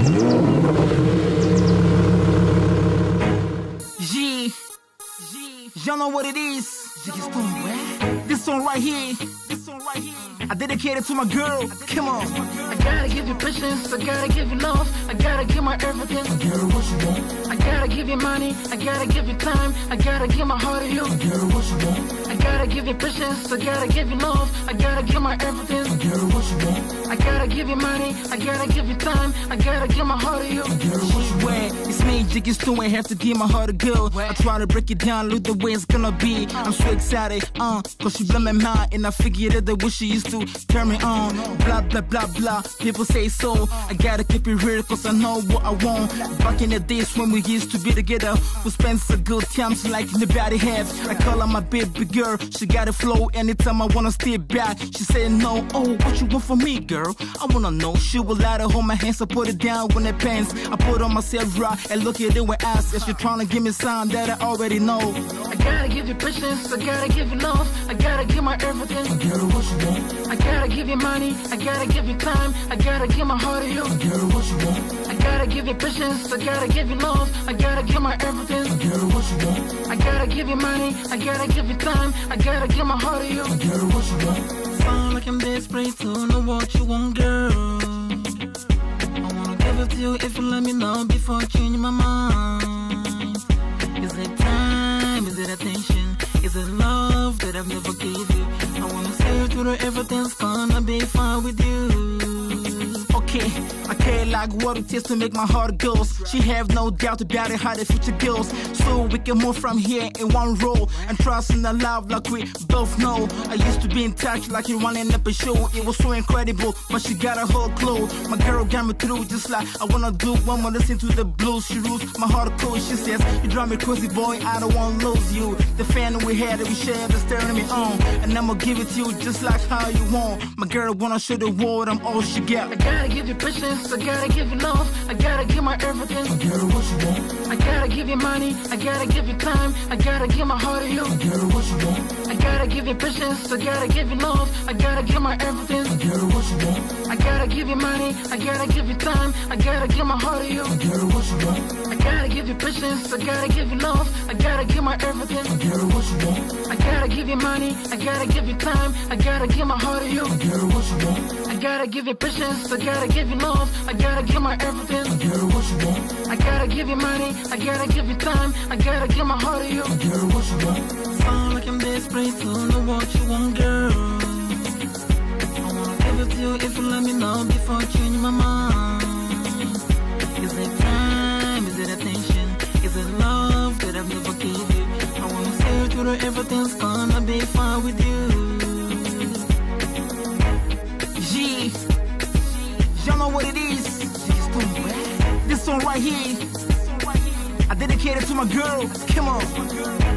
Y'all know what it is. This song right here, I dedicate it to my girl. Come on. I gotta give you patience, I gotta give you love, I gotta give my everything. I gotta what you want. I gotta give you money, I gotta give you time, I gotta give my heart to you. I gotta what you want. I gotta give you patience, I gotta give you love, I gotta give my everything. I gotta what you want. I gotta give you money, I gotta give you time, I gotta give my heart to you. I gotta what you want. It's me, Jiggy Stu, ain't have to give my heart a go. I try to break it down, look the way it's gonna be. I'm so excited, cause she blew my mind, and I figured that the way she used to turn me on. Blah, blah, blah, blah, people say so. I gotta keep it real, cause I know what I want. Back in the days when we used to be together, we spent some good times like nobody has. I call her my baby girl, she got a flow anytime I wanna stay back. She said no, oh, what you want from me, girl? I wanna know. She would lie to hold my hands, I put it down when it pants. I put on myself right and look at it with eyes. If she tryna give me sign that I already know. I gotta give you patience, I gotta give you love, I gotta give my everything. I gotta what you want. I gotta give you money, I gotta give you time, I gotta give my heart to you. I gotta what you want. I gotta give you patience, I gotta give you love, I gotta give my everything. I gotta what you want. I gotta give you money, I gotta give you time, I gotta give my heart to you. I gotta what you want. Sound like I'm desperate to know what you want, girl. I wanna give it to you if you let me know before changing my mind. Is it time? Is it attention? Is it love that I've never gave you? I wanna say to her everything's gonna be fine with you. Okay, I care like what it takes to make my heart go. She have no doubt about it, how the future goes. So we can move from here in one row and trust in the love like we both know. I used to be in touch like you running up a show. It was so incredible, but she got a whole clue. My girl got me through just like I wanna do. One more listen to the blues. She rules my heart cold. She says, you drive me crazy, boy, I don't wanna lose you. The fan we had that we shared is turning me on, and I'ma give it to you just like how you want. My girl wanna show the world I'm all she got. I gotta give you patience, I gotta give you love, I gotta give my everything. I gotta what you want. I gotta give you money, I gotta give you time, I gotta give my heart to you. I gotta what you want. I gotta give you patience, I gotta give you love, I gotta give my everything. I gotta what you want. I gotta give you money, I gotta give you time, I gotta give my heart to you. I gotta what you want. I gotta give you patience, I gotta give you love, I gotta give my everything. I gotta what you want. I gotta give you money, I gotta give you time, I gotta give my heart to you. I gotta what you want. I gotta give you patience, I gotta give you love, I gotta give my everything. I gotta what you want. I gotta give you money, I gotta give you time, I gotta give my heart to you. I gotta what you want. Sound like I'm desperate to know what you want, girl. I wanna give it to you if you let me know before changing my mind. Is it time? Is it attention? Is it love that I've never gave you? I wanna say to her everything's gonna be fine with you. Y'all know what it is. This song right here, I dedicate it to my girl. Come on.